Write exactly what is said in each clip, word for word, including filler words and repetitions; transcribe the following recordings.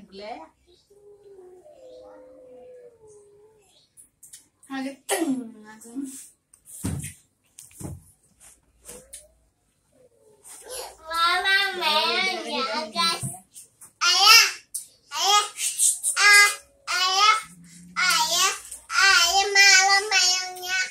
boleh. Agak teng langsung. Mama main ya guys. Ayah, ayah, ah, ayah, ayah, ayah malam mainnya.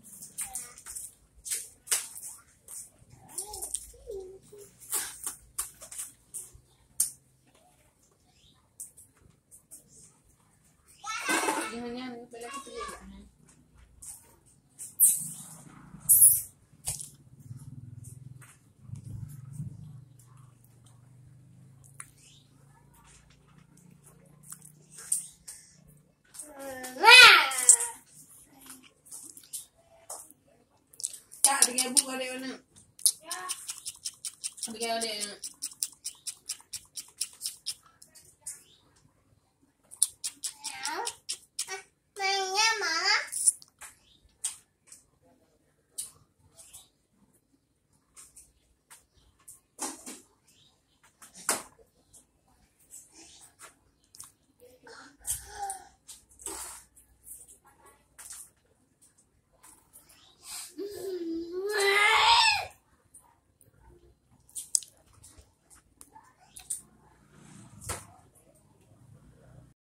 Jangan boleh kepilih ya. Kak, dengan buku ada mana? Ada ada.